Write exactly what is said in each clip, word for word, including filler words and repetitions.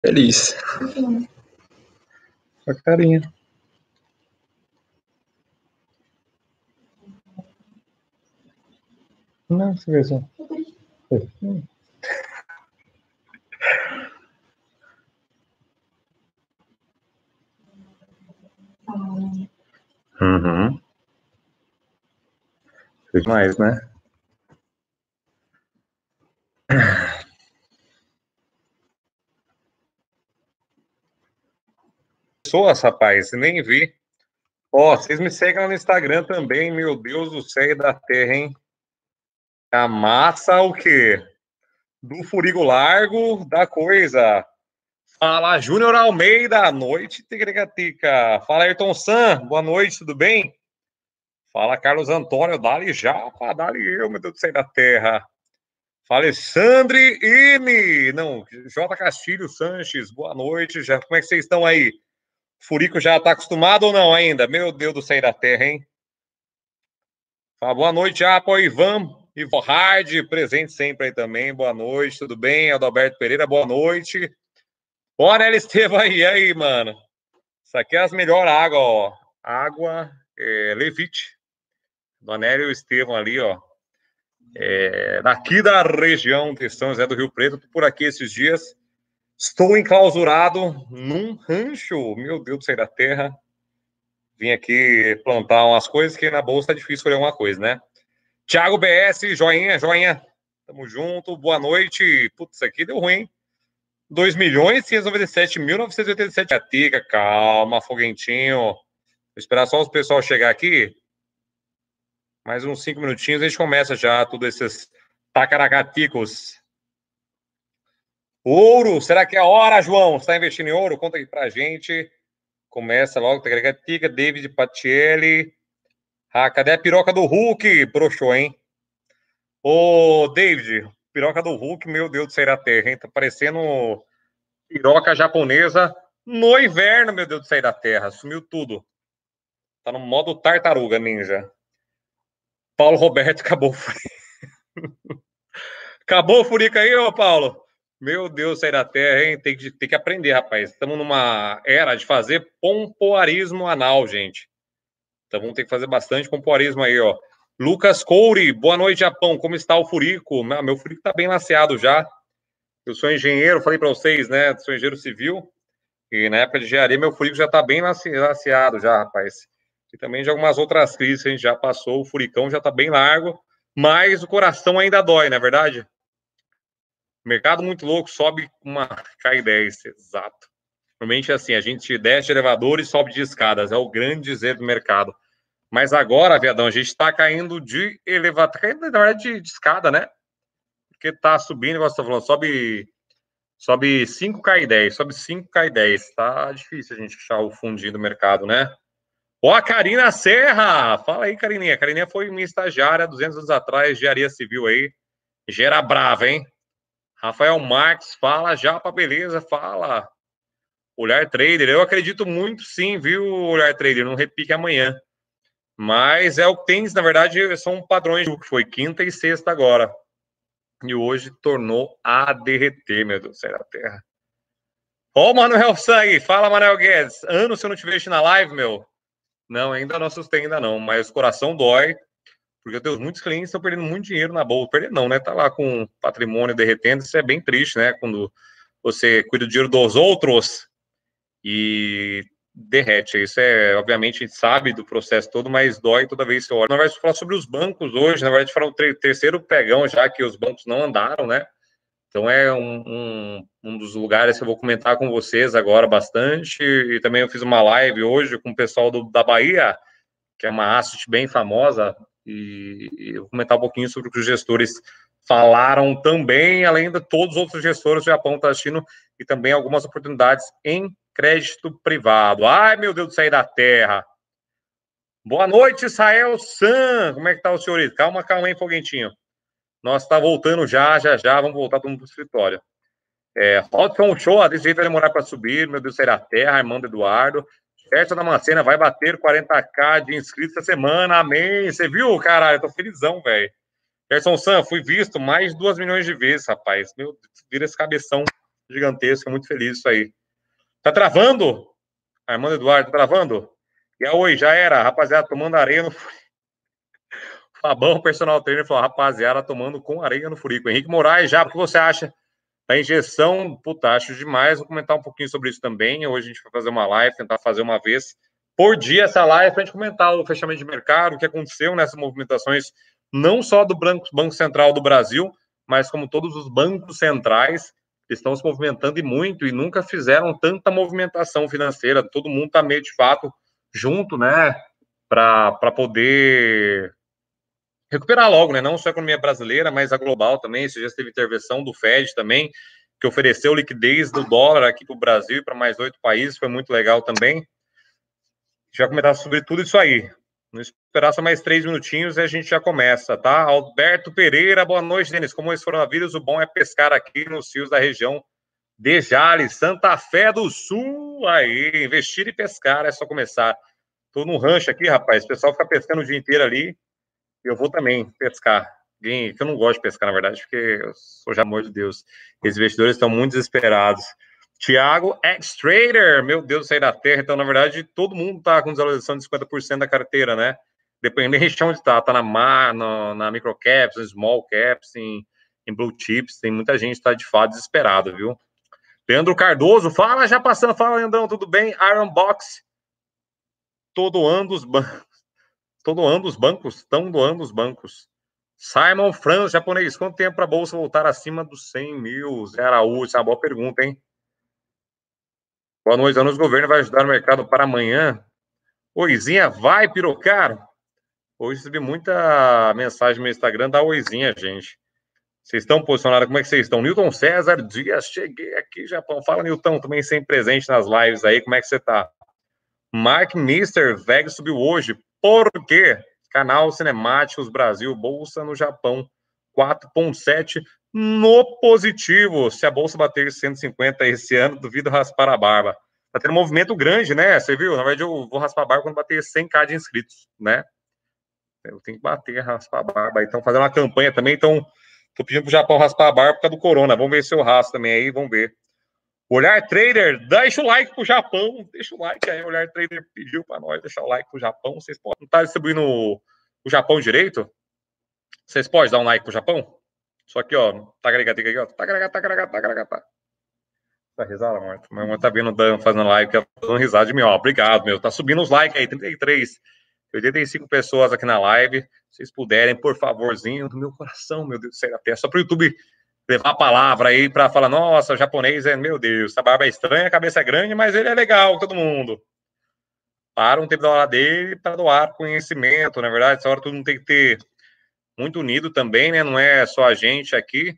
Feliz. Com a carinha. Não, você vê só. Uhum. Foi demais, né? Pessoas, rapaz, nem vi. Ó, vocês me seguem lá no Instagram também, meu Deus do céu e da terra, hein? A massa o quê? Do furigo largo da coisa. Fala, Júnior Almeida, noite, ticrecatica. Fala, Ayrton San, boa noite, tudo bem? Fala, Carlos Antônio, dali Japa, dali eu, meu Deus do céu da terra. Fala, Alexandre Ine. Não, J. Castilho Sanches, boa noite. Já, como é que vocês estão aí? Furico já está acostumado ou não ainda? Meu Deus do céu da terra, hein? Fala, boa noite, Japa, Ivan. Ivo Hard, presente sempre aí também. Boa noite, tudo bem? Adalberto Pereira, boa noite. Ó, Nelly Estevam aí, e aí, mano? Isso aqui é as melhores águas, ó. Água é, Levite. Do Anélio Estevam ali, ó. É, daqui da região de São José do Rio Preto, tô por aqui esses dias. Estou enclausurado num rancho, meu Deus do céu da terra. Vim aqui plantar umas coisas que na bolsa é difícil escolher alguma coisa, né? Thiago B S, joinha, joinha. Tamo junto, boa noite. Putz, isso aqui deu ruim. dois milhões seiscentos e noventa e sete mil novecentos e oitenta e sete. Tica, calma, foguentinho. Vou esperar só os pessoal chegar aqui. Mais uns cinco minutinhos a gente começa já tudo esses tacaracaticos. Ouro, será que é a hora, João? Você está investindo em ouro? Conta aqui pra gente. Começa logo, tacaracatica, David Patielli. Ah, cadê a piroca do Hulk? Broxou, hein? Ô, David, piroca do Hulk, meu Deus do céu da terra, hein? Tá parecendo piroca japonesa no inverno, meu Deus do céu da terra. Sumiu tudo. Tá no modo tartaruga ninja. Paulo Roberto, acabou o furico. Acabou o furico aí, ô Paulo? Meu Deus do céu da terra, hein? Tem que, tem que aprender, rapaz. Estamos numa era de fazer pompoarismo anal, gente. Então vamos ter que fazer bastante pompoarismo aí, ó. Lucas Couri, boa noite, Japão. Como está o furico? Meu, meu furico tá bem laceado já. Eu sou engenheiro, falei para vocês, né? Sou engenheiro civil. E na época de engenharia, meu furico já tá bem laceado já, rapaz. E também de algumas outras crises que a gente já passou. O furicão já tá bem largo. Mas o coração ainda dói, não é verdade? Mercado muito louco, sobe uma... cai dez, exato. Normalmente é assim, a gente desce de elevador e sobe de escadas. É o grande dizer do mercado. Mas agora, viadão, a gente está caindo de elevador, caindo, na verdade, de, de escada, né? Porque tá subindo, igual você tá falando, sobe, sobe cinco cai dez, sobe cinco cai dez. Tá difícil a gente achar o fundinho do mercado, né? Ó, a Karina Serra! Fala aí, Carininha. A Carininha foi minha estagiária duzentos anos atrás, engenharia civil aí. Gera brava, hein? Rafael Marques, fala já pra beleza, fala. Olhar Trader, eu acredito muito sim, viu, Olhar Trader? Não repique amanhã. Mas é o que tem, na verdade, são padrões que foi quinta e sexta agora. E hoje tornou a derreter, meu Deus do céu da terra. Ó, o Manuel Sangue, fala, Manuel Guedes. Ano se eu não te vejo na live, meu. Não, ainda não assustei, ainda não. Mas o coração dói, porque eu tenho muitos clientes que estão perdendo muito dinheiro na bolsa. Perdendo não, né? Tá lá com patrimônio derretendo. Isso é bem triste, né? Quando você cuida do dinheiro dos outros e derrete. Isso é, obviamente, a gente sabe do processo todo, mas dói toda vez que você olha. Nós vamos falar sobre os bancos hoje, na verdade, falar o terceiro pegão, já que os bancos não andaram, né? Então é um, um, um dos lugares que eu vou comentar com vocês agora bastante. E também eu fiz uma live hoje com o pessoal do, da Bahia, que é uma asset bem famosa, e, e eu vou comentar um pouquinho sobre o que os gestores falaram também, além de todos os outros gestores do Japão estão assistindo, e também algumas oportunidades em crédito privado. Ai, meu Deus do céu da terra. Boa noite, Israel San. Como é que tá o senhorito? Calma, calma, hein, Foguentinho. Nós tá voltando já, já, já. Vamos voltar todo mundo pro escritório. É, Hotson Show, desse jeito vai demorar para subir. Meu Deus do céu da terra, Armando Eduardo. Gerson da Macena vai bater quarenta k de inscritos essa semana. Amém. Você viu, caralho? Eu tô felizão, velho. Gerson San, fui visto mais de duas milhões de vezes, rapaz. Meu Deus, vira esse cabeção gigantesca, muito feliz isso aí. Tá travando? Armando Eduardo, tá travando? E a Oi, já era, rapaziada, tomando areia no furico. Fabão, personal trainer, falou, rapaziada, tomando com areia no furico. Henrique Moraes, já, o que você acha da injeção? Puta, acho demais, vou comentar um pouquinho sobre isso também. Hoje a gente vai fazer uma live, tentar fazer uma vez por dia essa live, pra gente comentar o fechamento de mercado, o que aconteceu nessas movimentações, não só do Banco Central do Brasil, mas como todos os bancos centrais estão se movimentando e muito, e nunca fizeram tanta movimentação financeira. Todo mundo está meio, de fato, junto, né, para poder recuperar logo, né, não só a economia brasileira, mas a global também. Esse já teve intervenção do Fed também, que ofereceu liquidez do dólar aqui para o Brasil e para mais oito países, foi muito legal também. A gente vai comentar sobre tudo isso aí. Vamos esperar só mais três minutinhos e a gente já começa, tá? Alberto Pereira, boa noite, Denis. Como esse coronavírus, o bom é pescar aqui nos rios da região de Jales, Santa Fé do Sul. Aí, investir e pescar, é só começar. Tô no rancho aqui, rapaz. O pessoal fica pescando o dia inteiro ali. Eu vou também pescar. Que eu não gosto de pescar, na verdade, porque eu sou, já amor de Deus. Os investidores estão muito desesperados. Tiago X-Trader, meu Deus, sair da terra. Então, na verdade, todo mundo está com desvalorização de cinquenta por cento da carteira, né? Dependendo de onde está. Está na mar, na, na microcaps, na small caps, em, em blue chips. Tem muita gente que está, de fato, desesperado, viu? Leandro Cardoso, fala, já passando. Fala, Leandrão, tudo bem? Iron Box, tô doando os bancos. Tô doando os bancos? Estão doando os bancos. Simon Franz, japonês, quanto tempo para a bolsa voltar acima dos cem mil? Zé Araújo, essa é uma boa pergunta, hein? Boa noite, anos. O governo vai ajudar o mercado para amanhã? Oizinha, vai pirocar? Hoje recebi muita mensagem no meu Instagram da Oizinha, gente. Vocês estão posicionados? Como é que vocês estão? Newton César Dias, cheguei aqui, Japão. Fala, Newton, também sempre presente nas lives aí. Como é que você tá? Mark Mister Veg subiu hoje. Por quê? Canal Cinemáticos Brasil, Bolsa no Japão, quatro vírgula sete no positivo. Se a Bolsa bater cento e cinquenta esse ano, duvido raspar a barba. Tá tendo um movimento grande, né? Você viu? Na verdade, eu vou raspar a barba quando bater cem mil de inscritos, né? Eu tenho que bater, raspar a barba. Então, fazendo uma campanha também. Então, tô pedindo pro Japão raspar a barba por causa do corona. Vamos ver se eu raspo também aí, vamos ver. Olhar Trader, deixa o like pro Japão. Deixa o like aí. Olhar Trader pediu para nós deixar o like pro Japão. Vocês podem estar distribuindo o, o Japão direito? Vocês podem dar um like pro Japão? Só aqui, ó. Tagaragatica aqui, ó. Tagaragatica, tagaragatica, tagaragatica. Tá risada, amor? Minha mãe tá vindo fazendo live, tá dando risada de mim, ó. Obrigado, meu. Tá subindo os likes aí, trinta e três, oitenta e cinco pessoas aqui na live. Se vocês puderem, por favorzinho, do meu coração, meu Deus do céu, até só pro YouTube levar a palavra aí para falar, nossa, o japonês é, meu Deus, essa barba é estranha, a cabeça é grande, mas ele é legal, todo mundo. Para um tempo da hora dele para doar conhecimento, na verdade, essa hora todo mundo tem que ter muito unido também, né? Não é só a gente aqui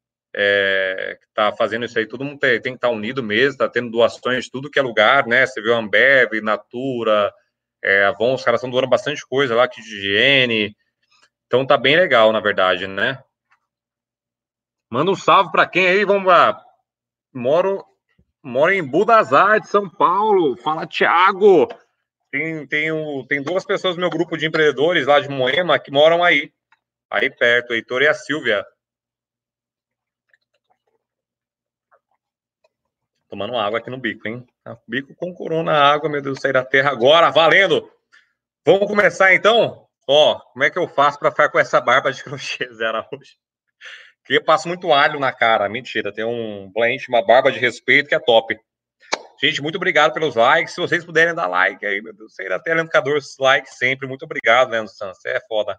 é, que tá fazendo isso aí, todo mundo tem, tem que estar unido mesmo, tá tendo doações de tudo que é lugar, né? Você viu a Ambev, Natura, é, Avon, os caras estão doando bastante coisa lá, kit de higiene, então tá bem legal, na verdade, né? Manda um salve para quem aí, vamos lá. Moro, moro em Budas Artes, São Paulo. Fala, Thiago. Tem, tem, um, tem duas pessoas no meu grupo de empreendedores lá de Moema que moram aí. Aí perto, o Heitor e a Silvia. Tomando água aqui no bico, hein? Bico com corona, água, meu Deus, sair da terra agora, valendo! Vamos começar então? Ó, como é que eu faço para ficar com essa barba de crochê, Zé Araújo? Porque eu passo muito alho na cara. Mentira, tem um blend, uma barba de respeito que é top. Gente, muito obrigado pelos likes. Se vocês puderem dar like aí, meu Deus, sair da tela, Leandro like sempre. Muito obrigado, Leandro Santos. Você é foda.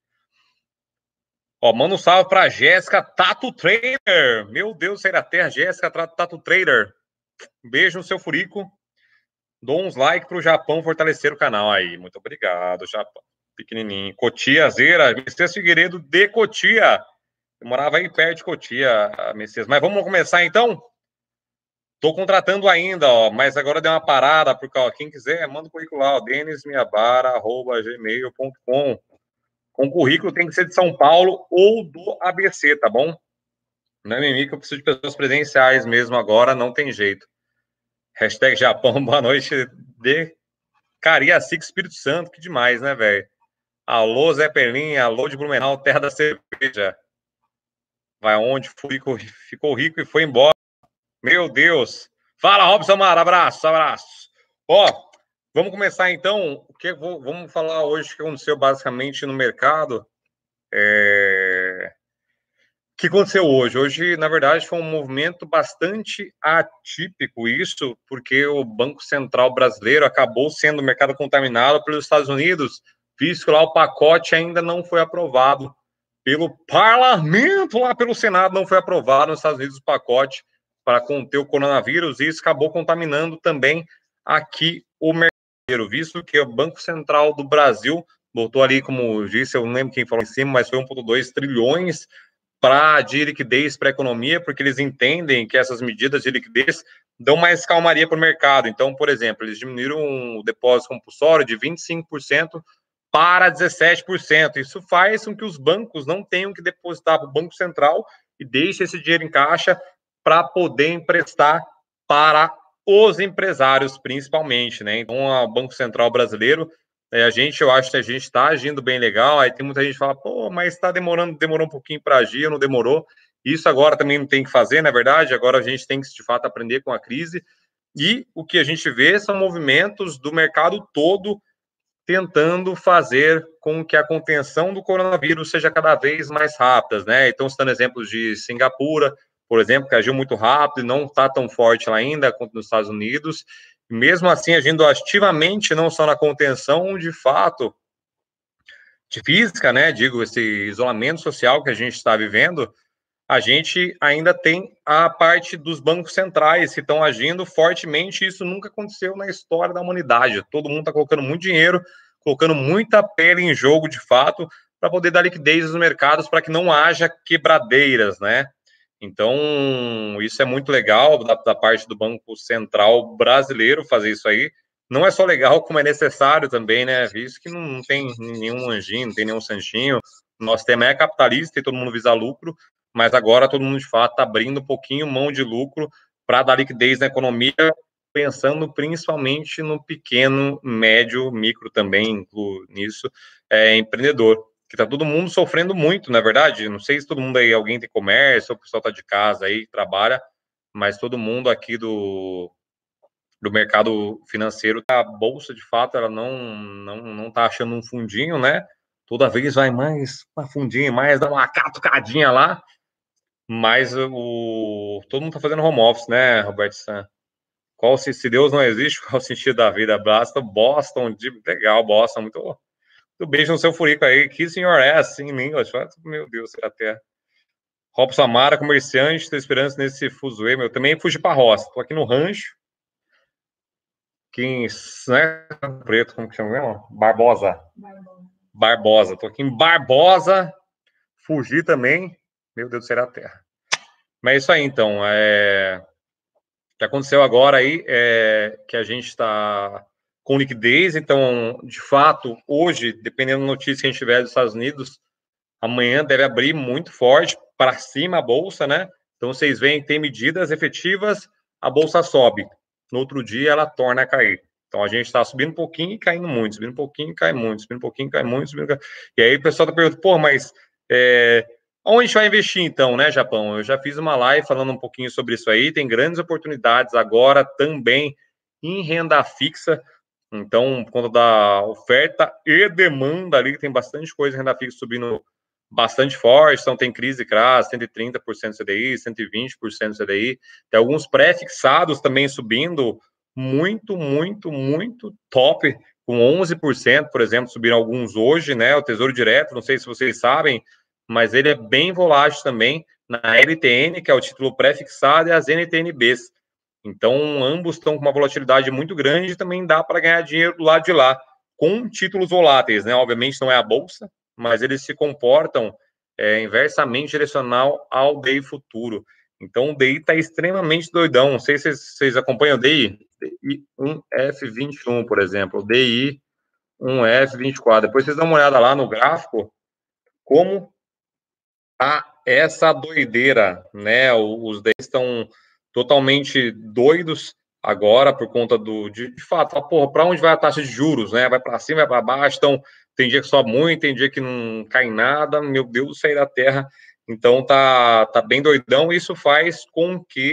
Ó, manda um salve pra Jéssica Tato Trader. Meu Deus, sair da terra, Jéssica Tato Trader. Um beijo no seu furico. Dou uns likes pro Japão fortalecer o canal aí. Muito obrigado, Japão. Pequenininho. Cotia, Zera, Messias Figueiredo de Cotia. Eu morava aí perto de Cotia, Messias. Mas vamos começar então? Tô contratando ainda, ó, mas agora deu uma parada, porque ó, quem quiser, manda o currículo lá, denismiabara arroba gmail ponto com. Com currículo tem que ser de São Paulo ou do A B C, tá bom? Não é mimimi que eu preciso de pessoas presenciais mesmo agora, não tem jeito. Hashtag Japão, boa noite de Cariacica, Espírito Santo, que demais, né, velho? Alô, Zé Perlin, alô de Blumenau, terra da cerveja. Vai onde? Ficou, ficou rico e foi embora. Meu Deus. Fala, Robson Mara, abraço, abraço. Ó, vamos começar então. O que vamos falar hoje que aconteceu basicamente no mercado. É... O que aconteceu hoje? Hoje, na verdade, foi um movimento bastante atípico isso, porque o Banco Central brasileiro acabou sendo o mercado contaminado pelos Estados Unidos, visto que lá o pacote ainda não foi aprovado pelo parlamento, lá pelo Senado, não foi aprovado nos Estados Unidos o pacote para conter o coronavírus, e isso acabou contaminando também aqui o mercado, visto que o Banco Central do Brasil botou ali, como eu disse, eu não lembro quem falou em cima, mas foi um vírgula dois trilhões para de liquidez para a economia, porque eles entendem que essas medidas de liquidez dão mais calmaria para o mercado. Então, por exemplo, eles diminuíram o depósito compulsório de vinte e cinco por cento para dezessete por cento. Isso faz com que os bancos não tenham que depositar para o Banco Central e deixe esse dinheiro em caixa para poder emprestar para os empresários, principalmente, né? Então, o Banco Central brasileiro, a gente, eu acho que a gente está agindo bem legal. Aí tem muita gente que fala, pô, mas está demorando, demorou um pouquinho para agir, não demorou. Isso agora também não tem que fazer, na verdade. Agora a gente tem que, de fato, aprender com a crise. E o que a gente vê são movimentos do mercado todo tentando fazer com que a contenção do coronavírus seja cada vez mais rápida, né? Então, citando exemplos de Singapura, por exemplo, que agiu muito rápido e não está tão forte lá ainda quanto nos Estados Unidos. Mesmo assim, agindo ativamente, não só na contenção, de fato, de física, né? Digo, esse isolamento social que a gente está vivendo, a gente ainda tem a parte dos bancos centrais que estão agindo fortemente. Isso nunca aconteceu na história da humanidade. Todo mundo está colocando muito dinheiro, colocando muita pele em jogo, de fato, para poder dar liquidez nos mercados, para que não haja quebradeiras, né? Então, isso é muito legal da, da parte do Banco Central brasileiro fazer isso aí. Não é só legal, como é necessário também, né? Visto que não, não tem nenhum anjinho, não tem nenhum santinho. Nosso tema é capitalista e todo mundo visa lucro, mas agora todo mundo, de fato, está abrindo um pouquinho mão de lucro para dar liquidez na economia, pensando principalmente no pequeno, médio, micro também, incluo nisso, é, empreendedor. Que tá todo mundo sofrendo muito, na verdade. Não sei se todo mundo aí, alguém tem comércio, ou o pessoal tá de casa aí, trabalha, mas todo mundo aqui do, do mercado financeiro, a bolsa, de fato, ela não, não, não tá achando um fundinho, né? Toda vez vai mais uma fundinha, mais dá uma catucadinha lá, mas o, todo mundo tá fazendo home office, né, Roberto San? Qual, se, se Deus não existe, qual o sentido da vida? Basta Boston, de, legal, Boston, muito... Do beijo no seu furico aí, kissing your ass in English. Meu Deus, será até. Robson Amara, comerciante, tô esperando nesse fuzuê, meu. Também fugi pra roça. Tô aqui no rancho. Quem, né? Preto, como que chama mesmo? Barbosa. Barbosa. Barbosa. Tô aqui em Barbosa. Fugi também. Meu Deus, será a terra. Mas é isso aí, então. É... O que aconteceu agora aí é que a gente está com liquidez. Então, de fato, hoje, dependendo da notícia que a gente tiver dos Estados Unidos, amanhã deve abrir muito forte para cima a bolsa, né? Então vocês veem que tem medidas efetivas, a bolsa sobe. No outro dia ela torna a cair. Então a gente está subindo um pouquinho e caindo muito, subindo um pouquinho e cai muito, subindo um pouquinho e cai muito, subindo... E aí o pessoal está perguntando, pô, mas é... onde a gente vai investir então, né, Japão? Eu já fiz uma live falando um pouquinho sobre isso aí, tem grandes oportunidades agora também em renda fixa. Então, por conta da oferta e demanda ali, tem bastante coisa em renda fixa subindo bastante forte, então tem crise CRAS, cento e trinta por cento C D I, cento e vinte por cento C D I, tem alguns pré-fixados também subindo muito, muito, muito top, com onze por cento, por exemplo, subiram alguns hoje, né, o Tesouro Direto, não sei se vocês sabem, mas ele é bem volátil também, na L T N, que é o título pré-fixado, e as N T N Bs. Então, ambos estão com uma volatilidade muito grande e também dá para ganhar dinheiro do lado de lá, com títulos voláteis, né, obviamente não é a Bolsa, mas eles se comportam é, inversamente direcional ao D I futuro. Então, o D I está extremamente doidão. Não sei se vocês acompanham o D I. D I um F vinte e um, por exemplo. D I um F vinte e quatro. Depois vocês dão uma olhada lá no gráfico, como tá essa doideira, né? Os D Is estão totalmente doidos agora por conta do... De, de fato, porra, para onde vai a taxa de juros, né? Vai para cima, vai para baixo, então... Tem dia que sobe muito, tem dia que não cai nada, meu Deus, sair da terra. Então tá, tá bem doidão. Isso faz com que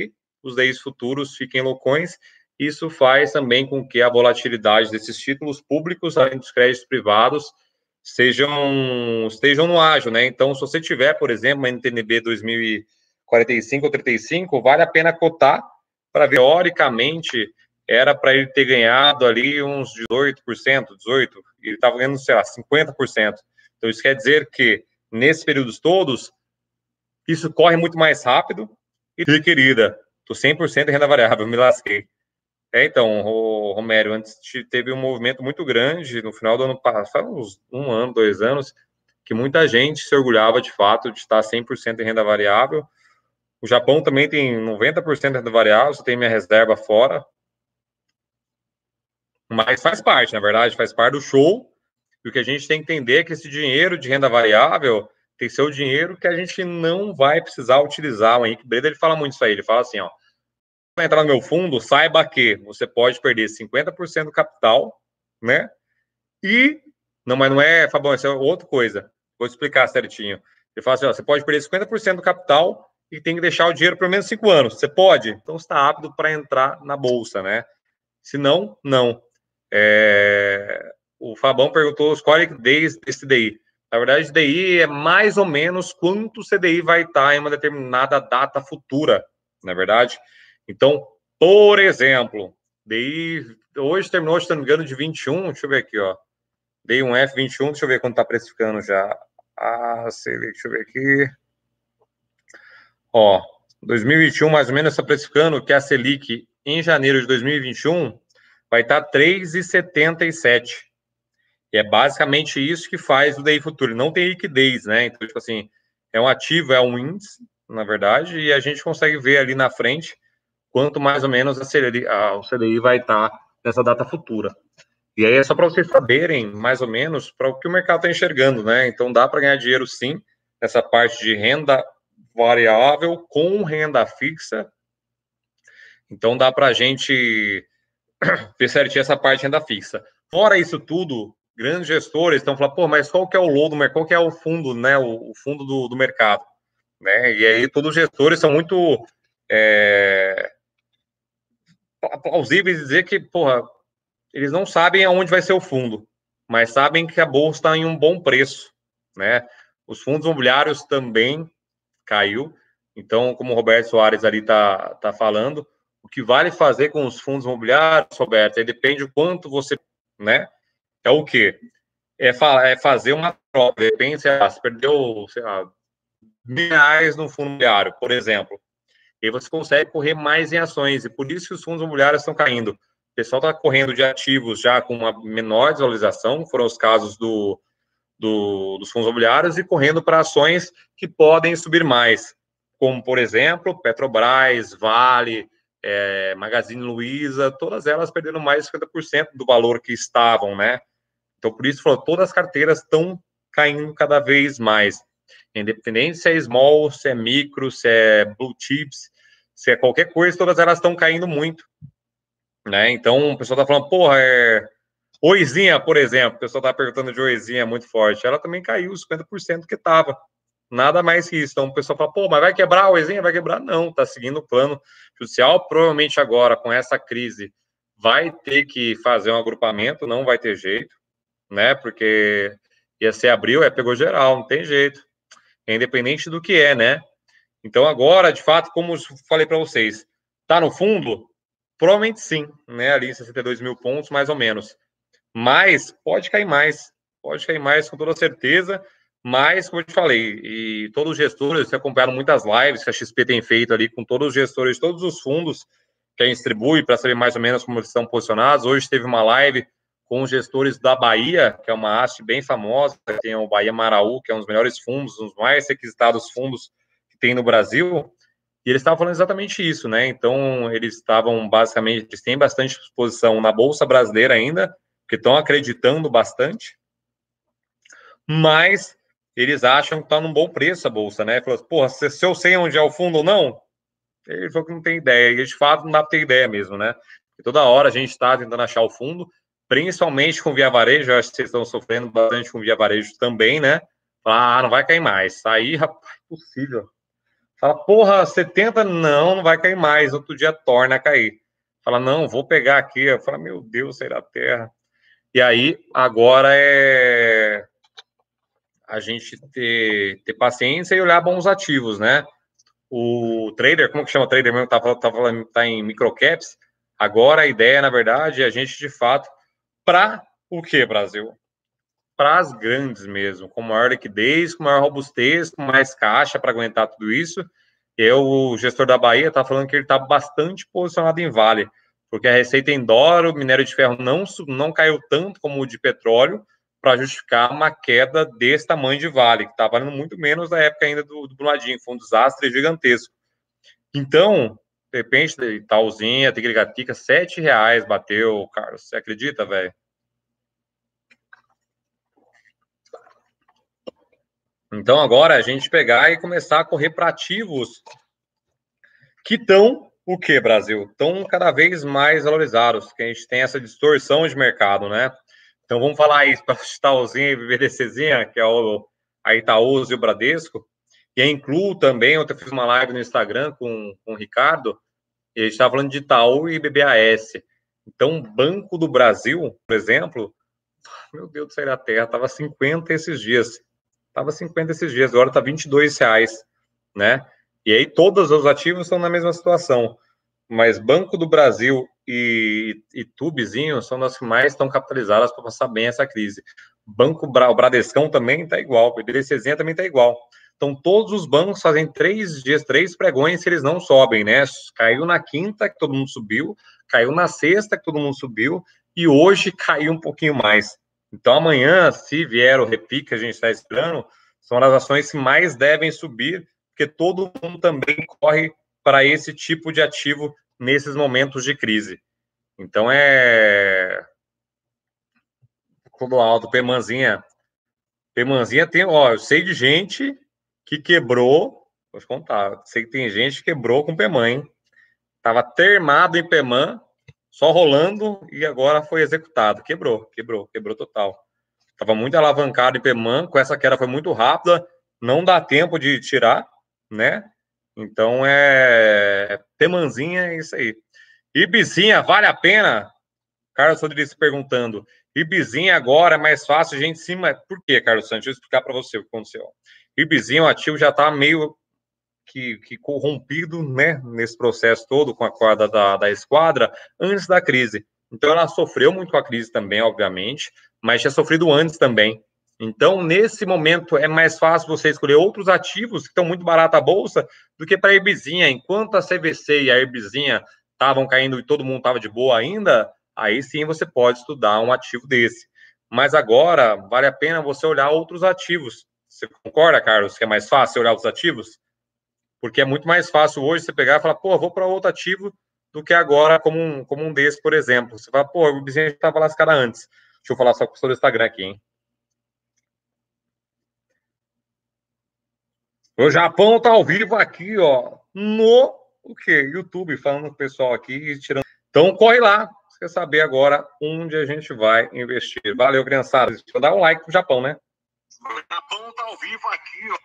os D Is futuros fiquem loucões. Isso faz também com que a volatilidade desses títulos públicos, além dos créditos privados, sejam, estejam no ágio, né? Então, se você tiver, por exemplo, uma N T N B dois mil e quarenta e cinco ou trinta e cinco, vale a pena cotar para ver, teoricamente, era para ele ter ganhado ali uns dezoito por cento, dezoito por cento, ele estava ganhando, sei lá, cinquenta por cento. Então, isso quer dizer que, nesses períodos todos, isso corre muito mais rápido e, querida, tô cem por cento em renda variável, me lasquei. É, então, o Romério, antes teve um movimento muito grande no final do ano passado, faz uns um ano, dois anos, que muita gente se orgulhava de fato de estar cem por cento em renda variável. O Japão também tem noventa por cento de renda variável, só tem minha reserva fora. Mas faz parte, na verdade, faz parte do show. E o que a gente tem que entender é que esse dinheiro de renda variável tem que ser o dinheiro que a gente não vai precisar utilizar. O Henrique Breda, ele fala muito isso aí, ele fala assim, ó, vai entrar no meu fundo, saiba que você pode perder cinquenta por cento do capital, né? E, não, mas não é, Fabão, isso é outra coisa. Vou explicar certinho. Ele fala assim, ó, você pode perder cinquenta por cento do capital e tem que deixar o dinheiro por menos cinco anos. Você pode? Então, você está apto para entrar na bolsa, né? Se não, não. É... O Fabão perguntou qual é a liquidez desse D I. Na verdade, D I é mais ou menos quanto o C D I vai estar em uma determinada data futura, na verdade. Então, por exemplo, D I hoje terminou, se não me engano, de vinte e um, deixa eu ver aqui, ó. D I um F vinte e um, deixa eu ver quanto está precificando já. Ah, Selic, deixa eu ver aqui. Ó, dois mil e vinte e um, mais ou menos, está precificando que a Selic em janeiro de dois mil e vinte e um vai estar três vírgula setenta e sete. E é basicamente isso que faz o D I futuro. Não tem liquidez, né? Então, tipo assim, é um ativo, é um índice, na verdade, e a gente consegue ver ali na frente quanto mais ou menos a C D I, a, o C D I vai estar nessa data futura. E aí é só para vocês saberem, mais ou menos, para o que o mercado está enxergando, né? Então dá para ganhar dinheiro sim, nessa parte de renda variável com renda fixa. Então dá para a gente ver certinho essa parte de renda fixa. Fora isso tudo, grandes gestores estão falando, pô, mas qual que é o load do mercado, qual que é o fundo, né? O, o fundo do, do mercado, né? E aí todos os gestores são muito é, plausíveis dizer que, porra, eles não sabem aonde vai ser o fundo, mas sabem que a bolsa está em um bom preço, né? Os fundos imobiliários também caiu. Então, como o Roberto Soares ali está tá falando, o que vale fazer com os fundos imobiliários, Roberto, aí depende do quanto você, né? É o quê? É, fa é fazer uma troca. Depende, sei lá, você perdeu, sei lá, mil reais no fundo imobiliário, por exemplo. E aí você consegue correr mais em ações. E por isso que os fundos imobiliários estão caindo. O pessoal está correndo de ativos já com uma menor desvalorização, foram os casos do, do, dos fundos imobiliários, e correndo para ações que podem subir mais, como, por exemplo, Petrobras, Vale, é, Magazine Luiza, todas elas perdendo mais de cinquenta por cento do valor que estavam, né? Então, por isso, todas as carteiras estão caindo cada vez mais. Independente se é small, se é micro, se é blue chips, se é qualquer coisa, todas elas estão caindo muito, né? Então, o pessoal está falando, porra, é... Oizinha, por exemplo, o pessoal está perguntando de Oizinha muito forte, ela também caiu cinquenta por cento que estava. Nada mais que isso. Então, o pessoal fala, pô, mas vai quebrar a Oizinha? Vai quebrar? Não, está seguindo o plano judicial. Provavelmente agora, com essa crise, vai ter que fazer um agrupamento, não vai ter jeito, né? Porque ia ser abril, é pegou geral, não tem jeito. É independente do que é, né? Então, agora, de fato, como eu falei para vocês, tá no fundo? Provavelmente sim, né? Ali em sessenta e dois mil pontos, mais ou menos. Mas pode cair mais, pode cair mais com toda certeza. Mas, como eu te falei, e todos os gestores, você acompanharam muitas lives que a X P tem feito ali com todos os gestores de todos os fundos que a gente distribui para saber mais ou menos como eles estão posicionados. Hoje teve uma live com os gestores da Bahia, que é uma haste bem famosa, tem o Bahia Maraú, que é um dos melhores fundos, um dos mais requisitados fundos que tem no Brasil, e eles estavam falando exatamente isso, né? Então, eles estavam basicamente, eles têm bastante exposição na Bolsa Brasileira ainda, que estão acreditando bastante, mas eles acham que está num bom preço a Bolsa, né? Falou, porra, se, se eu sei onde é o fundo ou não, ele falou que não tem ideia, e de fato não dá para ter ideia mesmo, né? Porque toda hora a gente está tentando achar o fundo, principalmente com Via Varejo, eu acho que vocês estão sofrendo bastante com Via Varejo também, né? Ah, não vai cair mais. Aí, rapaz, impossível. Fala, porra, setenta? Não, não vai cair mais. Outro dia torna a cair. Fala, não, vou pegar aqui. Eu falo, meu Deus, sair da terra. E aí, agora é a gente ter, ter paciência e olhar bons ativos, né? O trader, como que chama o trader mesmo? Tá, tá falando, tá em microcaps. Agora a ideia, na verdade, é a gente, de fato, para o que, Brasil? Para as grandes mesmo, com maior liquidez, com maior robustez, com mais caixa para aguentar tudo isso. Eu, o gestor da Bahia, está falando que ele está bastante posicionado em Vale, porque a receita em dólar, o minério de ferro não, não caiu tanto como o de petróleo, para justificar uma queda desse tamanho de Vale, que está valendo muito menos da época ainda do, do Brumadinho, foi um desastre gigantesco. Então, de repente, Itaúzinha, Ticaracatica, sete reais bateu, Carlos, você acredita, velho? Então, agora a gente pegar e começar a correr para ativos que estão, o que, Brasil? Estão cada vez mais valorizados, que a gente tem essa distorção de mercado, né? Então, vamos falar isso para Itaúzinha e B D Czinha, que é o, a Itaúsa e o Bradesco, e incluo também, ontem eu fiz uma live no Instagram com, com o Ricardo, e a gente estava falando de Itaú e B B A S. Então, Banco do Brasil, por exemplo, meu Deus do céu da terra, estava cinquenta esses dias. Estava cinquenta esses dias, agora está vinte e dois reais, né? E aí todos os ativos estão na mesma situação. Mas Banco do Brasil e, e Tubezinho são das que mais estão capitalizadas para passar bem essa crise. Banco o Bradescão também está igual, o B D Czinha também está igual. Então, todos os bancos fazem três dias, três pregões se eles não sobem, né? Caiu na quinta, que todo mundo subiu, caiu na sexta, que todo mundo subiu, e hoje caiu um pouquinho mais. Então, amanhã, se vier o repique que a gente está esperando, são as ações que mais devem subir, porque todo mundo também corre para esse tipo de ativo nesses momentos de crise. Então, é... Tudo alto, Pemanzinha. Pemanzinha tem, ó, eu sei de gente que quebrou, vou te contar, sei que tem gente que quebrou com Peman, hein? Tava termado em Peman, só rolando, e agora foi executado. Quebrou, quebrou, quebrou total. Tava muito alavancado em Peman, com essa queda foi muito rápida, não dá tempo de tirar, né? Então é Pemanzinha, é isso aí. Ibizinha, vale a pena? Carlos Rodrigues perguntando. Ibizinha agora é mais fácil, gente, sim, mas por quê, Carlos Santos? Deixa eu explicar para você o que aconteceu. Ibizinha, o ativo já está meio que, que corrompido, né, nesse processo todo com a corda da, da esquadra, antes da crise. Então, ela sofreu muito com a crise também, obviamente, mas tinha sofrido antes também. Então, nesse momento, é mais fácil você escolher outros ativos que estão muito barato a bolsa do que para a Ibizinha. Enquanto a C V C e a Ibizinha estavam caindo e todo mundo estava de boa ainda, aí sim você pode estudar um ativo desse. Mas agora, vale a pena você olhar outros ativos. Você concorda, Carlos, que é mais fácil olhar os ativos? Porque é muito mais fácil hoje você pegar e falar, pô, vou para outro ativo do que agora como um, como um desse, por exemplo. Você fala, pô, o Ibizinha estava lascado antes. Deixa eu falar só com o seu Instagram aqui, hein? O Japão tá ao vivo aqui, ó, no o quê? YouTube, falando com o pessoal aqui e tirando. Então, corre lá. Você quer saber agora onde a gente vai investir. Valeu, criançada. Deixa eu dar um like pro Japão, né? O Japão tá ao vivo aqui, ó.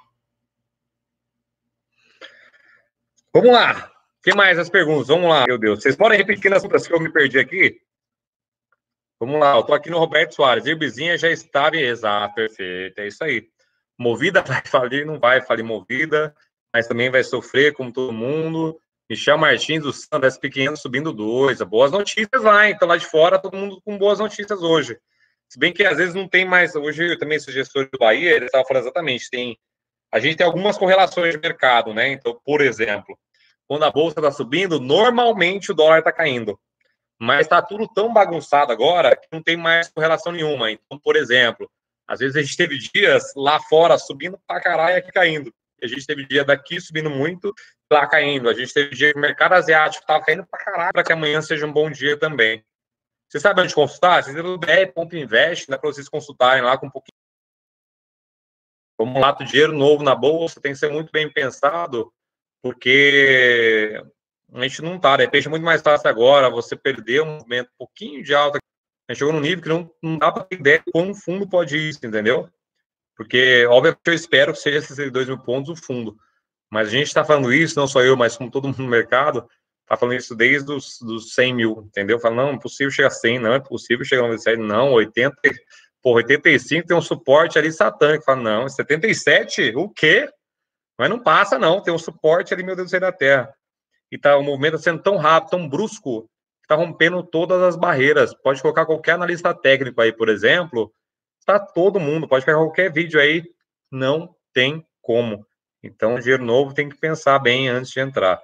Vamos lá. O que mais as perguntas? Vamos lá, meu Deus. Vocês podem repetir nas perguntas que eu me perdi aqui? Vamos lá, eu tô aqui no Roberto Soares. Irbizinha já estava. Exato, perfeito. É isso aí. Movida vai falir, não vai falir Movida, mas também vai sofrer, como todo mundo. Michel Martins, do Santos, S P quinhentos subindo dois. Boas notícias lá, então lá de fora, todo mundo com boas notícias hoje. Se bem que às vezes não tem mais. Hoje eu também sou gestor do Bahia, ele estava falando exatamente. Tem, a gente tem algumas correlações de mercado, né? Então, por exemplo, quando a bolsa está subindo, normalmente o dólar está caindo. Mas está tudo tão bagunçado agora que não tem mais correlação nenhuma. Então, por exemplo, às vezes a gente teve dias lá fora subindo pra caralho e aqui caindo. A gente teve dia daqui subindo muito, lá caindo. A gente teve dia que o mercado asiático estava caindo pra caralho, para que amanhã seja um bom dia também. Você sabe onde consultar? Vocês têm o B R ponto invest, dá para vocês consultarem lá com um pouquinho. Vamos lá, o dinheiro novo na bolsa tem que ser muito bem pensado, porque a gente não tá, de repente é muito mais fácil agora você perder um movimento um pouquinho de alta. A gente chegou num nível que não, não dá para ter ideia de como o fundo pode ir, entendeu? Porque, obviamente, eu espero que seja esses dois mil pontos o fundo. Mas a gente está falando isso, não só eu, mas como todo mundo no mercado, está falando isso desde os dos cem mil, entendeu? Fala, não, é possível chegar a cem, não é possível chegar a noventa e sete, não, oitenta, pô, oitenta e cinco tem um suporte ali satânico. Fala, não, setenta e sete, o quê? Mas não passa, não, tem um suporte ali, meu Deus do céu da Terra. E tá, o movimento está sendo tão rápido, tão brusco, que está rompendo todas as barreiras. Pode colocar qualquer analista técnico aí, por exemplo, está todo mundo, pode pegar qualquer vídeo aí, não tem como. Então, dinheiro novo tem que pensar bem antes de entrar.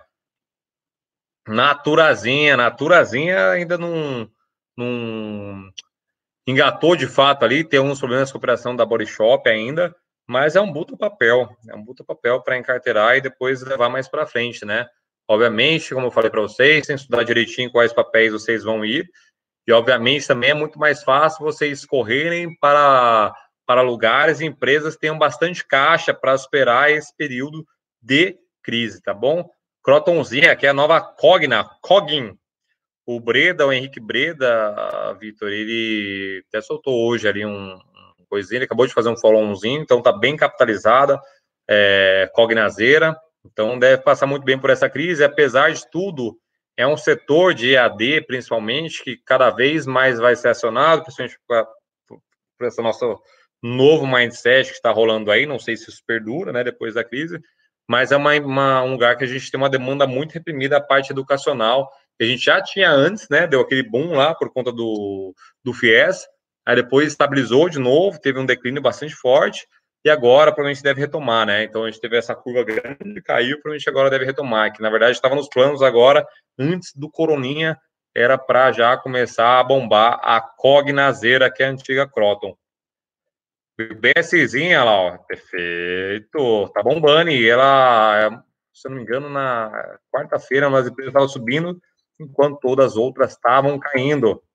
Naturazinha, Naturazinha ainda não, não engatou de fato ali, tem alguns problemas com a operação da Body Shop ainda, mas é um puta papel, é um puta papel para encarteirar e depois levar mais para frente, né? Obviamente, como eu falei para vocês, tem que estudar direitinho quais papéis vocês vão ir, e obviamente também é muito mais fácil vocês correrem para, para lugares e empresas que tenham bastante caixa para superar esse período de crise, tá bom? Crotonzinha, que é a nova Cogna, Cogin. O Breda, o Henrique Breda, Vitor, ele até soltou hoje ali um, um coisinho, ele acabou de fazer um follow-onzinho, então tá bem capitalizada, é, Cognazeira, então deve passar muito bem por essa crise, apesar de tudo, é um setor de E A D, principalmente, que cada vez mais vai ser acionado, principalmente por esse nosso novo mindset que está rolando aí, não sei se isso perdura, né, depois da crise, mas é uma, uma, um lugar que a gente tem uma demanda muito reprimida, a parte educacional, que a gente já tinha antes, né, deu aquele boom lá por conta do, do FIES, aí depois estabilizou de novo, teve um declínio bastante forte, e agora provavelmente deve retomar, né, então a gente teve essa curva grande, caiu, provavelmente agora deve retomar, que na verdade estava nos planos agora, antes do Coroninha, era para já começar a bombar a Cognazeira, que é a antiga Croton. BSzinha lá, ó, perfeito, tá bombando, e ela, se eu não me engano, na quarta-feira, as empresas estavam subindo, enquanto todas as outras estavam caindo.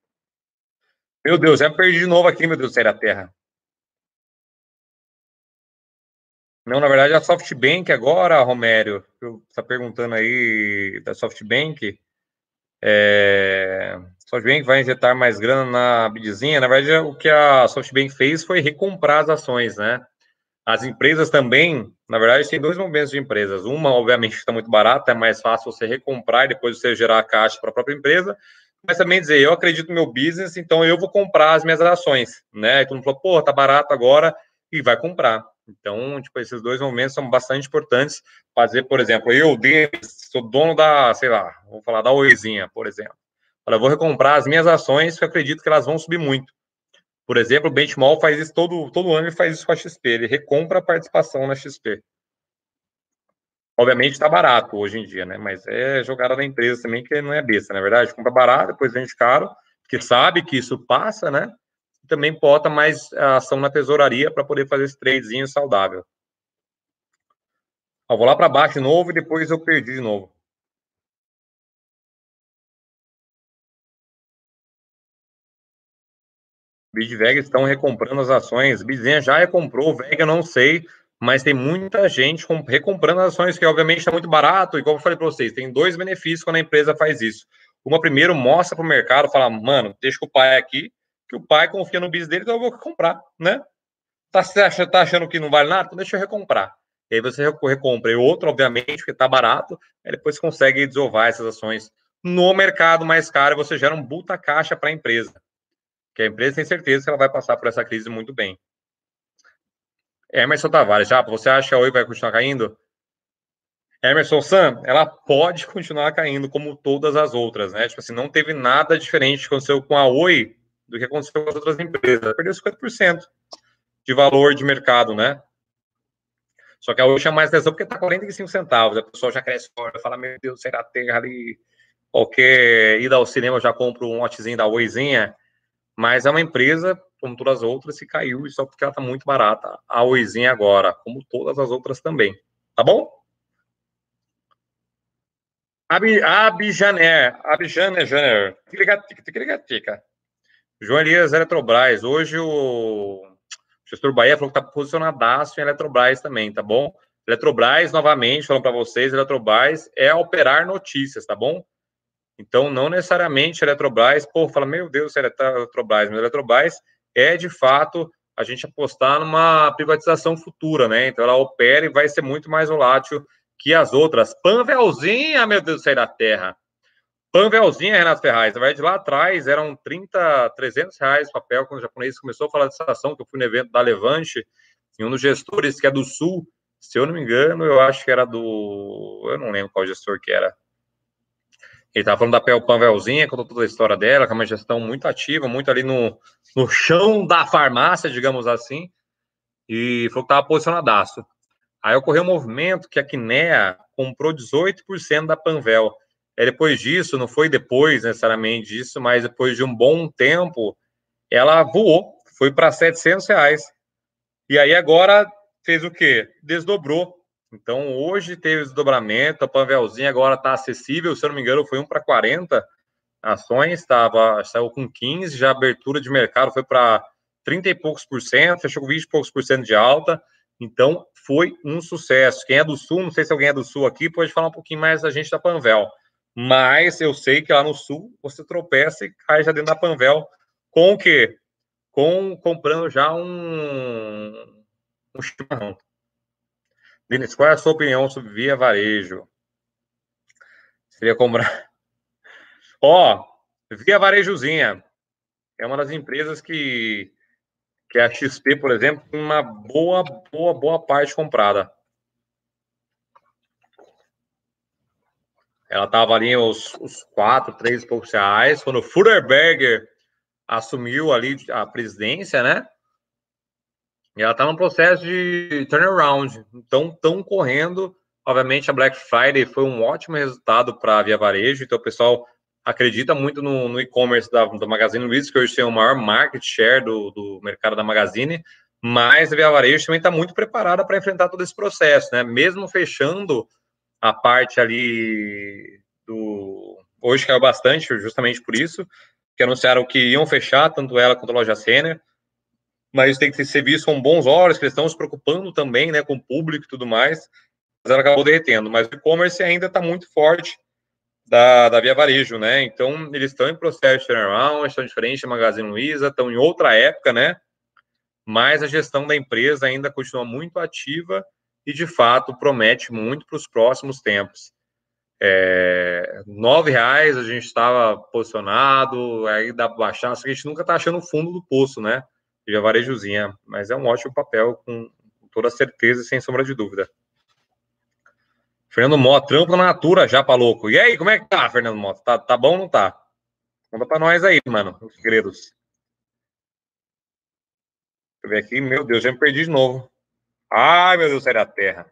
Meu Deus, já me perdi de novo aqui, meu Deus do céu da terra. Não, na verdade, a SoftBank agora, Romério, tá perguntando aí da SoftBank, é... SoftBank vai injetar mais grana na Bidzinha, na verdade, o que a SoftBank fez foi recomprar as ações, né? As empresas também, na verdade, tem dois momentos de empresas. Uma, obviamente, está muito barata, é mais fácil você recomprar e depois você gerar caixa para a própria empresa. Mas também dizer, eu acredito no meu business, então eu vou comprar as minhas ações, né? E todo mundo falou, pô, tá barato agora e vai comprar. Então, tipo, esses dois momentos são bastante importantes. Fazer, por exemplo, eu, Denis, sou dono da, sei lá, vou falar da Oizinha, por exemplo. Eu vou recomprar as minhas ações, porque eu acredito que elas vão subir muito. Por exemplo, o Benchmall faz isso todo, todo ano, ele faz isso com a X P, ele recompra a participação na X P. Obviamente está barato hoje em dia, né? Mas é jogada da empresa também, que não é besta, na verdade. Compra barato, depois vende caro, porque sabe que isso passa, né? E também bota mais a ação na tesouraria para poder fazer esse tradezinho saudável. Ó, vou lá para baixo de novo e depois eu perdi de novo. Bidvega estão recomprando as ações. Bizinha já recomprou, Vega não sei, mas tem muita gente recomprando as ações, que obviamente está muito barato. Igual eu falei para vocês, tem dois benefícios quando a empresa faz isso. Uma, primeiro, mostra para o mercado, fala, mano, deixa com o pai aqui, que o pai confia no business dele, então eu vou comprar, né? Tá, tá achando que não vale nada? Então deixa eu recomprar. E aí você recompra. E outro, obviamente, porque tá barato, aí depois consegue desovar essas ações no mercado mais caro, você gera um puta caixa para a empresa, que a empresa tem certeza que ela vai passar por essa crise muito bem. Emerson Tavares, já, você acha que a Oi vai continuar caindo? Emerson Sam, ela pode continuar caindo como todas as outras, né? Tipo assim, não teve nada diferente que aconteceu com a Oi do que aconteceu com as outras empresas. Ela perdeu cinquenta por cento de valor de mercado, né? Só que a Oi chama mais atenção porque tá quarenta e cinco centavos. A pessoa já cresce fora, fala, meu Deus, será terra ali? Qualquer ida ao cinema eu já compro um lotezinho da Oizinha. Mas é uma empresa, como todas as outras, que caiu só porque ela está muito barata. A Oizinha agora, como todas as outras também. Tá bom? Abijaner, Abijaner, Janer. Tica. João Elias, Eletrobras. Hoje o gestor Bahia falou que está posicionadaço em Eletrobras também, tá bom? Eletrobras, novamente, falando para vocês, Eletrobras é operar notícias, tá bom? Então, não necessariamente a Eletrobras, pô, fala, meu Deus, Eletrobras, mas a Eletrobras é, de fato, a gente apostar numa privatização futura, né? Então ela opera e vai ser muito mais volátil que as outras. Panvelzinha, meu Deus do céu da terra. Panvelzinha, Renato Ferraz. Na verdade, lá atrás eram trinta, trezentos reais o papel, quando o japonês começou a falar dessa ação, que eu fui no evento da Levante, e um dos gestores, que é do Sul, se eu não me engano, eu acho que era do... Eu não lembro qual gestor que era. Ele estava falando da Panvelzinha, contou toda a história dela, que é uma gestão muito ativa, muito ali no, no chão da farmácia, digamos assim, e falou que estava posicionadaço. Aí ocorreu um movimento que a Kinea comprou dezoito por cento da Panvel. E depois disso, não foi depois necessariamente disso, mas depois de um bom tempo, ela voou, foi para setecentos reais. E aí agora fez o quê? Desdobrou. Então hoje teve desdobramento, a Panvelzinha agora está acessível, se eu não me engano, foi um para quarenta ações, tava, saiu com quinze, já a abertura de mercado foi para trinta e poucos por cento, fechou com vinte e poucos por cento de alta. Então foi um sucesso. Quem é do Sul, não sei se alguém é do Sul aqui, pode falar um pouquinho mais da gente da Panvel. Mas eu sei que lá no Sul você tropeça e cai já dentro da Panvel com o quê? Com, comprando já um, um chimarrão. Denis, qual é a sua opinião sobre Via Varejo? Seria comprar... Ó, Via Varejozinha é uma das empresas que, que a X P, por exemplo, tem uma boa, boa, boa parte comprada. Ela estava ali os, os quatro, três e poucos reais, quando o Futterberger assumiu ali a presidência, né? E ela está num processo de turnaround. Então, estão correndo. Obviamente, a Black Friday foi um ótimo resultado para a Via Varejo. Então, o pessoal acredita muito no, no e-commerce da, da Magazine Luiza, que hoje tem o maior market share do, do mercado da Magazine. Mas a Via Varejo também está muito preparada para enfrentar todo esse processo, né? Mesmo fechando a parte ali do... Hoje caiu bastante, justamente por isso, que anunciaram que iam fechar, tanto ela quanto a loja Sênior. Mas tem que ser visto com bons olhos, que eles estão se preocupando também, né, com o público e tudo mais, mas ela acabou derretendo. Mas o e-commerce ainda está muito forte da, da Via Varejo, né? Então, eles estão em processo de turnaround, estão diferentes da Magazine Luiza, estão em outra época, né? Mas a gestão da empresa ainda continua muito ativa e, de fato, promete muito para os próximos tempos. É, nove reais a gente estava posicionado, aí dá para baixar, só que a gente nunca está achando o fundo do poço, né? Via Varejozinha, mas é um ótimo papel, com toda certeza e sem sombra de dúvida. Fernando Mota, trampo na Natura já, pra louco. E aí, como é que tá, Fernando Mota? Tá, tá bom ou não tá? Conta pra nós aí, mano, os segredos. Deixa eu ver aqui, meu Deus, já me perdi de novo. Ai, meu Deus, sai da terra.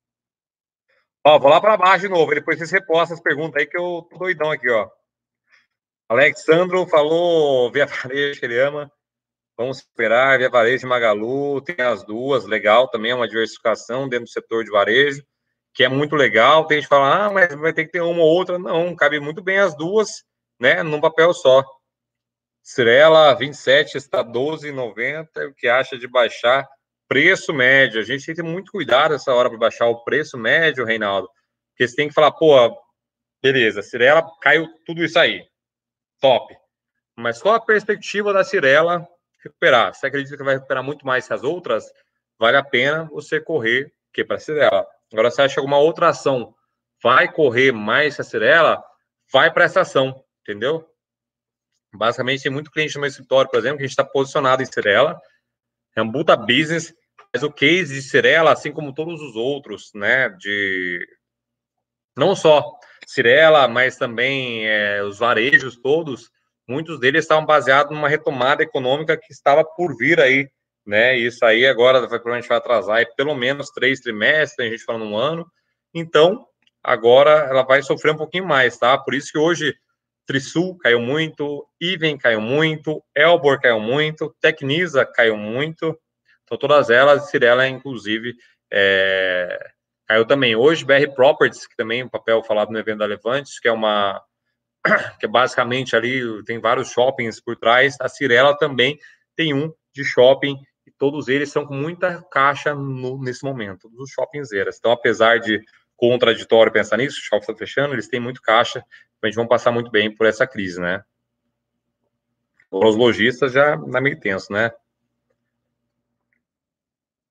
Ó, vou lá pra baixo de novo, depois vocês repostam as perguntas aí que eu tô doidão aqui, ó. Alexandro falou Via Varejo que ele ama. Vamos esperar, Via Varejo e Magalu, tem as duas, legal, também é uma diversificação dentro do setor de varejo, que é muito legal. Tem gente que fala, ah, mas vai ter que ter uma ou outra. Não, cabe muito bem as duas, né, num papel só. Cirela, vinte e sete, está doze e noventa, o que acha de baixar preço médio? A gente tem que ter muito cuidado essa hora para baixar o preço médio, Reinaldo, porque você tem que falar, pô, beleza, Cirela caiu tudo isso aí, top. Mas qual a perspectiva da Cirela recuperar? Você acredita que vai recuperar muito mais que as outras? Vale a pena você correr que para a Cirela. Agora, você acha que alguma outra ação vai correr mais que a Cirela? Vai para essa ação, entendeu? Basicamente, tem muito cliente no meu escritório, por exemplo, que a gente está posicionado em Cirela. É um puta business, mas o case de Cirela, assim como todos os outros, né, de... não só Cirela, mas também é, os varejos todos, muitos deles estavam baseados numa retomada econômica que estava por vir aí, né? Isso aí agora vai, provavelmente vai atrasar aí, pelo menos três trimestres, tem gente falando um ano. Então, agora ela vai sofrer um pouquinho mais, tá? Por isso que hoje Trisul caiu muito, Iven caiu muito, Elbor caiu muito, Tecnisa caiu muito. Então, todas elas, Cirela, inclusive, é... caiu também. Hoje, B R Properties, que também é um papel falado no evento da Levantes, que é uma que é basicamente ali, tem vários shoppings por trás. A Cirela também tem um de shopping, e todos eles são com muita caixa no, nesse momento, todos os shoppingzeiras. Então, apesar de contraditório pensar nisso, o shopping está fechando, eles têm muito caixa, a gente vão passar muito bem por essa crise, né? Os lojistas já é meio tenso, né?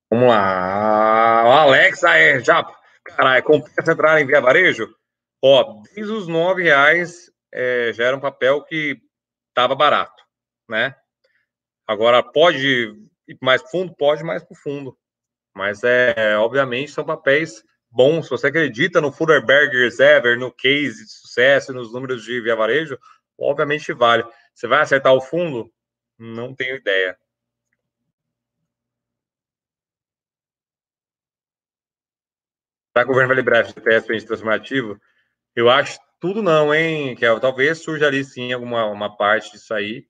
Vamos lá. O Alex, aí, já, caralho, compensa entrar em Via Varejo? Ó, desde os nove reais é, já era um papel que estava barato, né? Agora, pode ir mais pro fundo? Pode ir mais pro fundo. Mas, é, obviamente, são papéis bons. Se você acredita no Fuderbergers Ever, no case de sucesso, nos números de Via Varejo, obviamente vale. Você vai acertar o fundo? Não tenho ideia. Será que o governo vai liberar F G T S para a gente transformar ativo? Eu acho tudo não, hein, Kel? Talvez surja ali sim alguma uma parte disso aí.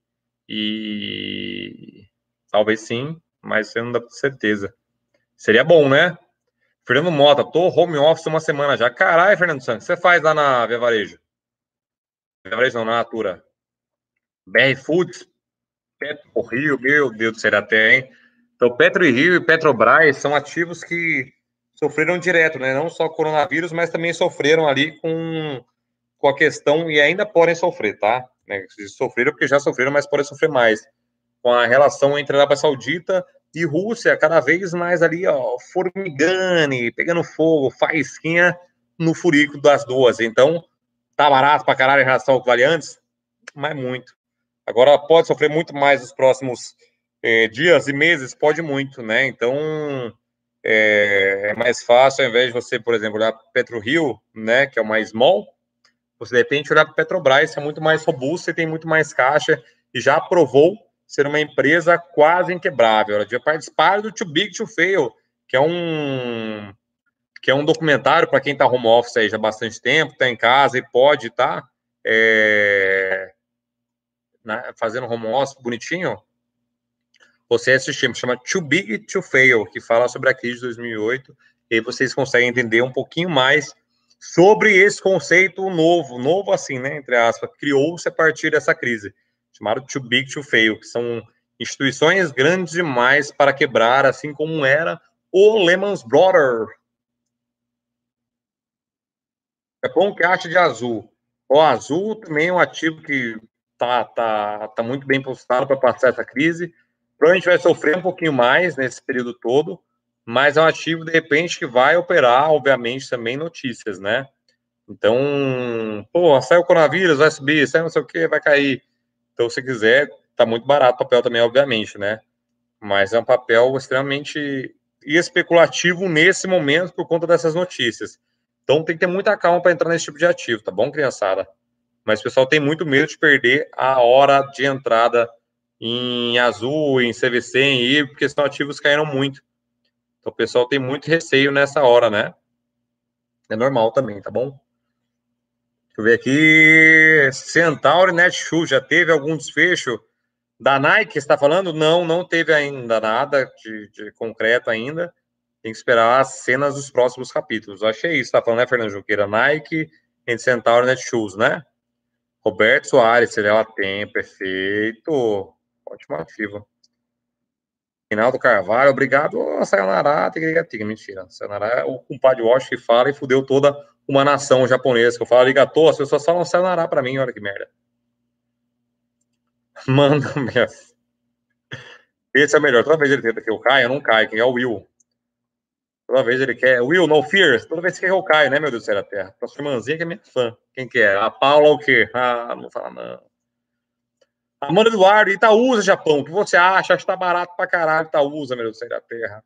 E talvez sim, mas você não dá certeza. Seria bom, né? Fernando Mota, tô home office uma semana já. Caralho, Fernando Santos, você faz lá na Via Varejo? Via Varejo não, na Natura. B R Foods, Petro Rio, meu Deus do céu, até, hein? Então, Petro e Rio e Petrobras são ativos que sofreram direto, né? Não só coronavírus, mas também sofreram ali com com a questão, e ainda podem sofrer, tá? Né? Sofreram porque já sofreram, mas podem sofrer mais. Com a relação entre a Arábia Saudita e Rússia, cada vez mais ali, ó, formigando, pegando fogo, faísquinha no furico das duas. Então, tá barato pra caralho em relação ao que vale antes, mas muito. Agora, pode sofrer muito mais nos próximos eh, dias e meses, pode muito, né? Então, é, é mais fácil, ao invés de você, por exemplo, olhar PetroRio, né, que é o mais small, você de repente olhar para a Petrobras, que é muito mais robusta e tem muito mais caixa e já provou ser uma empresa quase inquebrável. Ela já participaram do Too Big to Fail, que é um que é um documentário para quem está home office aí já há bastante tempo, está em casa e pode estar tá, é, né, fazendo home office bonitinho. Você assistir, chama Too Big to Fail, que fala sobre a crise de dois mil e oito, e aí vocês conseguem entender um pouquinho mais sobre esse conceito novo, novo assim, né, entre aspas, criou-se a partir dessa crise, chamado Too Big to Fail, que são instituições grandes demais para quebrar, assim como era o Lehman Brothers. É bom que acha de azul. O azul também é um ativo que tá, tá, tá muito bem postado para passar essa crise. Provavelmente vai sofrer um pouquinho mais nesse período todo, mas é um ativo, de repente, que vai operar, obviamente, também notícias, né? Então, pô, sai o coronavírus, vai subir, sai não sei o que, vai cair. Então, se quiser, tá muito barato o papel também, obviamente, né? Mas é um papel extremamente especulativo nesse momento por conta dessas notícias. Então tem que ter muita calma para entrar nesse tipo de ativo, tá bom, criançada? Mas o pessoal tem muito medo de perder a hora de entrada em Azul, em C V C, em I, porque são ativos que caíram muito. Então o pessoal tem muito receio nessa hora, né? É normal também, tá bom? Deixa eu ver aqui. Centauri Netshoes, já teve algum desfecho? Da Nike, você está falando? Não, não teve ainda nada de, de concreto ainda. Tem que esperar as cenas dos próximos capítulos. Eu achei isso, tá falando, né, Fernando Junqueira? Nike, End Centauri, Netshoes, né? Roberto Soares, Cirela tem, perfeito. Ótimo ativo. Reinaldo Carvalho, obrigado. Oh, Sayonara, Tigre, mentira. Sayonara é o compadre Wash que fala e fudeu toda uma nação japonesa. Que eu falo arigato, as pessoas falam Sayonara pra mim, olha que merda. Manda mesmo. Esse é o melhor. Toda vez ele tenta que eu caia, eu não caio. Quem é o Will? Toda vez ele quer. Will, no fear. Toda vez que eu caio, né, meu Deus do céu da terra? Pra sua irmãzinha que é minha fã. Quem que é? A Paula o quê? Ah, não fala não. Amanda Eduardo, Itaúsa, Japão. O que você acha? Acho que tá barato pra caralho, Itaúsa, meu Deus do céu da terra.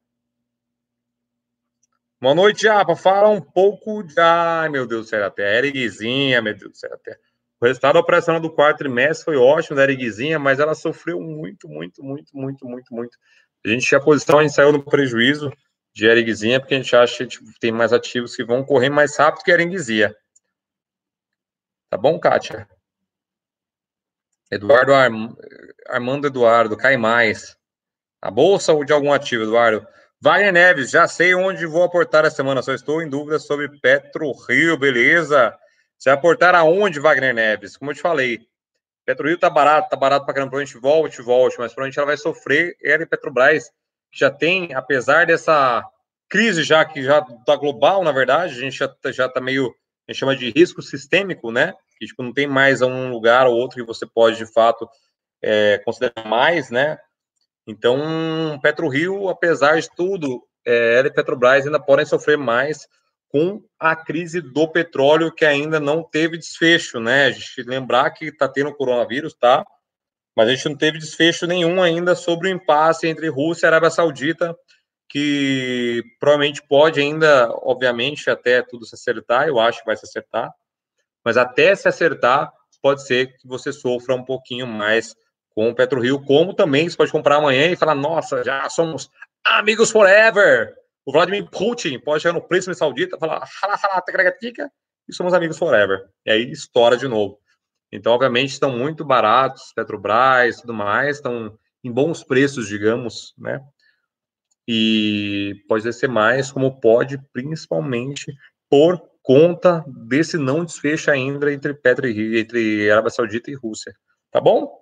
Boa noite, Japa. Fala um pouco de. Ai, meu Deus do céu da terra. Eriguizinha, meu Deus do céu da terra. O resultado operacional do quarto trimestre foi ótimo da Eriguizinha, mas ela sofreu muito, muito, muito, muito, muito, muito. A gente tinha a posição, a gente saiu no prejuízo de Eriguizinha, porque a gente acha que tipo, tem mais ativos que vão correr mais rápido que a Eriguizinha. Tá bom, Kátia? Eduardo Arm... Armando Eduardo, cai mais. A bolsa ou de algum ativo, Eduardo? Wagner Neves, já sei onde vou aportar essa semana, só estou em dúvida sobre PetroRio, beleza? Você vai aportar aonde, Wagner Neves? Como eu te falei, PetroRio tá barato, tá barato para caramba, provavelmente volte, volte, mas provavelmente ela vai sofrer, ela e Petrobras, que já tem, apesar dessa crise já, que já tá global, na verdade, a gente já, já tá meio, a gente chama de risco sistêmico, né? Que, tipo, não tem mais um lugar ou outro que você pode, de fato, é, considerar mais, né? Então, PetroRio, apesar de tudo, é, ela e Petrobras ainda podem sofrer mais com a crise do petróleo, que ainda não teve desfecho, né? A gente lembrar que está tendo coronavírus, tá? Mas a gente não teve desfecho nenhum ainda sobre o impasse entre Rússia e Arábia Saudita, que provavelmente pode ainda, obviamente, até tudo se acertar, eu acho que vai se acertar, mas até se acertar, pode ser que você sofra um pouquinho mais com o PetroRio, como também você pode comprar amanhã e falar, nossa, já somos amigos forever. O Vladimir Putin pode chegar no príncipe saudita e falar, fala, fala, tecregatica, e somos amigos forever. E aí estoura de novo. Então, obviamente, estão muito baratos, Petrobras e tudo mais, estão em bons preços, digamos, né? E pode ser mais, como pode, principalmente por conta desse não desfecho ainda entre Petro e entre Arábia Saudita e Rússia. Tá bom?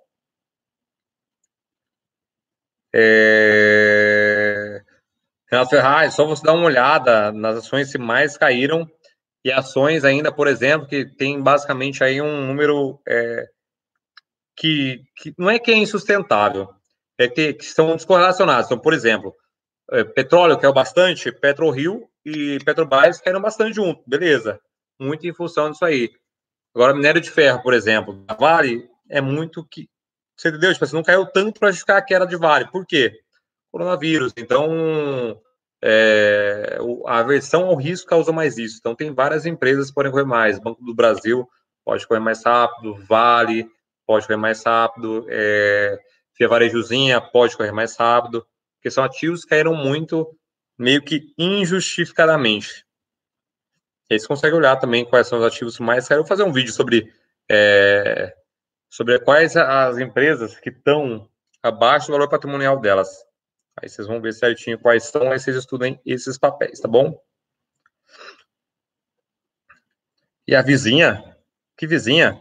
É... Renato Ferraz, só você dar uma olhada nas ações que mais caíram e ações ainda, por exemplo, que tem basicamente aí um número é, que, que não é que é insustentável, é que, que são descorrelacionados. Então, por exemplo, é, petróleo caiu bastante, PetroRio e Petrobras caíram bastante junto, beleza. Muito em função disso aí. Agora, minério de ferro, por exemplo, a Vale é muito que. Você entendeu? Tipo assim, não caiu tanto para justificar a queda de Vale. Por quê? Coronavírus. Então, é, a aversão ao risco causa mais isso. Então, tem várias empresas que podem correr mais. Banco do Brasil pode correr mais rápido, Vale pode correr mais rápido, é, Via Varejozinha pode correr mais rápido, porque são ativos que caíram muito, meio que injustificadamente. E aí você consegue olhar também quais são os ativos mais caíram. Eu vou fazer um vídeo sobre, é, sobre quais as empresas que estão abaixo do valor patrimonial delas. Aí vocês vão ver certinho quais são, aí vocês estudem esses papéis, tá bom? E a vizinha? Que vizinha?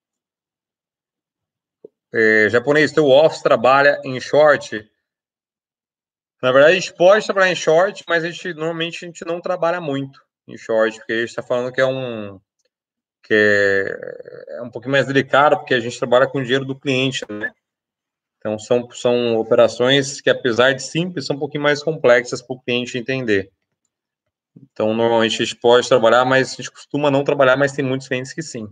É, japonês, teu office trabalha em short? Na verdade, a gente pode trabalhar em short, mas a gente normalmente a gente não trabalha muito em short, porque a gente está falando que é um que é, é um pouquinho mais delicado, porque a gente trabalha com o dinheiro do cliente, né? Então são, são operações que, apesar de simples, são um pouquinho mais complexas para o cliente entender. Então, normalmente a gente pode trabalhar, mas a gente costuma não trabalhar, mas tem muitos clientes que sim.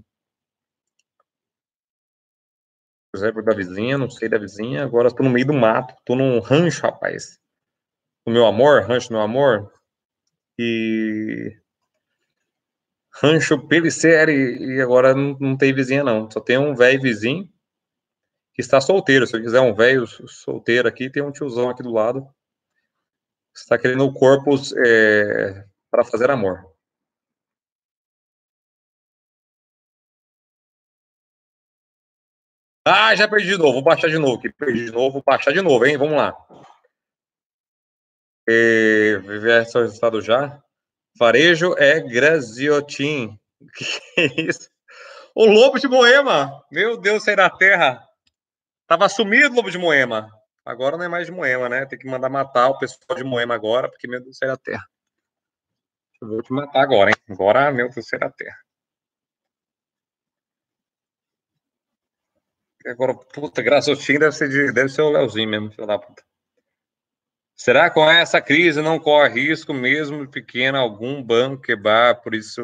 Por exemplo, da vizinha, não sei da vizinha, agora estou no meio do mato, estou num rancho, rapaz. O meu amor, rancho meu amor, e rancho Pelicere, e agora não, não tem vizinha não, só tem um velho vizinho que está solteiro. Se eu quiser um velho solteiro aqui, tem um tiozão aqui do lado que está querendo o corpo é, para fazer amor. Ah, já perdi de novo, vou baixar de novo, que perdi de novo, vou baixar de novo, hein? Vamos lá. É, viver seu resultado já. Varejo é Graziotin. Que é isso? O Lobo de Moema! Meu Deus, sair da terra! Tava sumido o Lobo de Moema. Agora não é mais de Moema, né? Tem que mandar matar o pessoal de Moema agora, porque meu Deus, sair da terra. Eu vou te matar agora, hein? Agora, meu Deus, sair da terra. Agora, puta, Graziotin deve ser, de, deve ser o Leozinho mesmo, filho da puta. Será que com essa crise não corre risco mesmo pequeno algum banco quebrar? Por isso,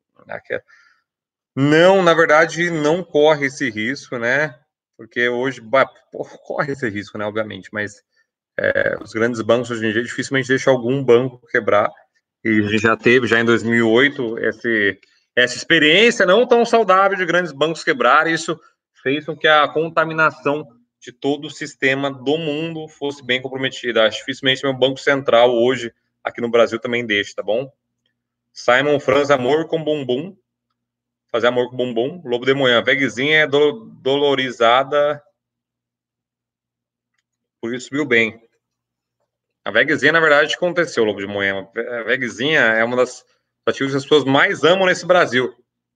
não, na verdade, não corre esse risco, né? Porque hoje pô, corre esse risco, né? Obviamente, mas é, os grandes bancos hoje em dia dificilmente deixam algum banco quebrar. E a gente já teve, já em dois mil e oito, esse, essa experiência não tão saudável de grandes bancos quebrar. Isso fez com que a contaminação de todo o sistema do mundo fosse bem comprometida. Acho dificilmente o Banco Central hoje, aqui no Brasil, também deixa, tá bom? Simon Franz, amor com bumbum. Fazer amor com bumbum. Lobo de manhã. Vegzinha é do, dolorizada, por isso subiu bem. A Vegzinha, na verdade, aconteceu, Lobo de Moema. A Vegzinha é uma das ativos que as pessoas mais amam nesse Brasil.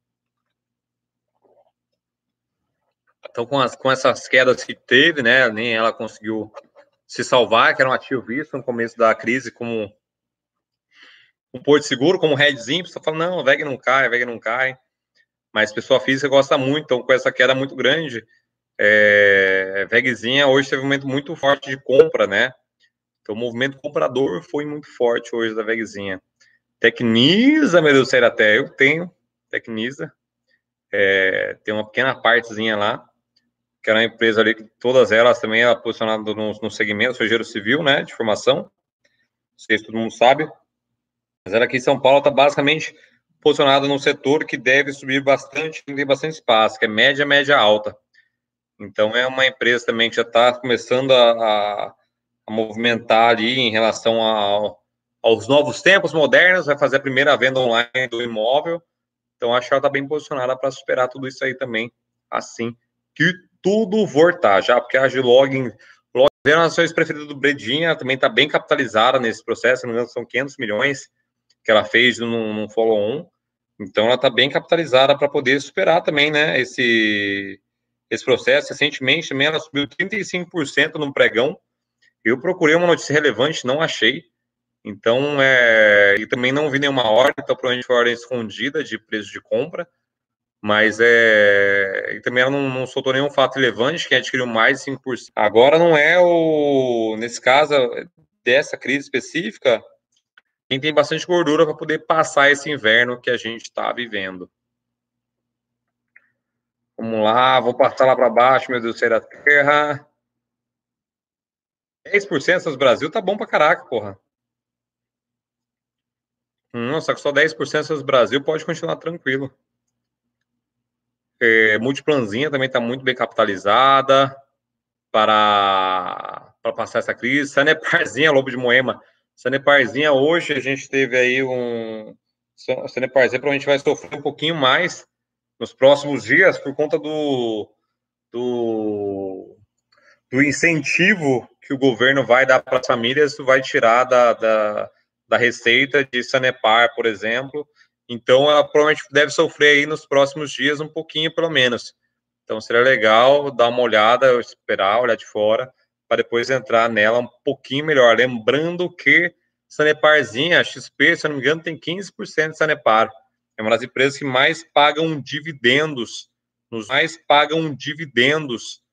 Então, com, as, com essas quedas que teve, né, nem ela conseguiu se salvar, que era um ativo visto no começo da crise como um porto seguro, como um hedgezinho. Você fala, não, a Veg não cai, a Veg não cai. Mas pessoa física gosta muito, então com essa queda muito grande, É, VEGzinha hoje teve um momento muito forte de compra, né? Então o movimento comprador foi muito forte hoje da VEGzinha. Tecnisa, meu Deus do céu, até eu tenho Tecnisa. É, tem uma pequena partezinha lá, que era uma empresa ali que todas elas também eram posicionadas no, no segmento, foi engenheiro civil, né, de formação. Não sei se todo mundo sabe. Mas ela aqui em São Paulo está basicamente posicionada num setor que deve subir bastante, tem bastante espaço, que é média, média alta. Então é uma empresa também que já está começando a, a, a, movimentar ali em relação a, aos novos tempos modernos, vai fazer a primeira venda online do imóvel. Então acho que ela está bem posicionada para superar tudo isso aí também, assim que tudo voltar, já porque a Gilog, as ações preferidas do Bredinha, também está bem capitalizada nesse processo, se não me engano, são quinhentos milhões que ela fez num, num follow-on. Então, ela está bem capitalizada para poder superar também, né, esse, esse processo. Recentemente, também ela subiu trinta e cinco por cento no pregão. Eu procurei uma notícia relevante, não achei. Então, é, e também não vi nenhuma ordem, então provavelmente foi ordem escondida de preço de compra. Mas é, e também ela não, não soltou nenhum fato relevante, quem adquiriu mais de cinco por cento. Agora não é o, nesse caso, dessa crise específica, quem tem bastante gordura para poder passar esse inverno que a gente está vivendo. Vamos lá, vou passar lá para baixo, meu Deus do céu da terra. dez por cento do Brasil tá bom pra caraca, porra. Hum, só que só dez por cento do Brasil pode continuar tranquilo. É, Multiplanzinha também está muito bem capitalizada para, para passar essa crise. Saneparzinha, Lobo de Moema. Saneparzinha, hoje a gente teve aí um. Saneparzinha provavelmente vai sofrer um pouquinho mais nos próximos dias por conta do, do, do incentivo que o governo vai dar para as famílias, isso vai tirar da, da, da receita de Sanepar, por exemplo. Então, ela provavelmente deve sofrer aí nos próximos dias um pouquinho, pelo menos. Então, seria legal dar uma olhada, esperar, olhar de fora, para depois entrar nela um pouquinho melhor. Lembrando que Saneparzinha, a X P, se eu não me engano, tem quinze por cento de Sanepar. É uma das empresas que mais pagam dividendos, nos mais pagam dividendos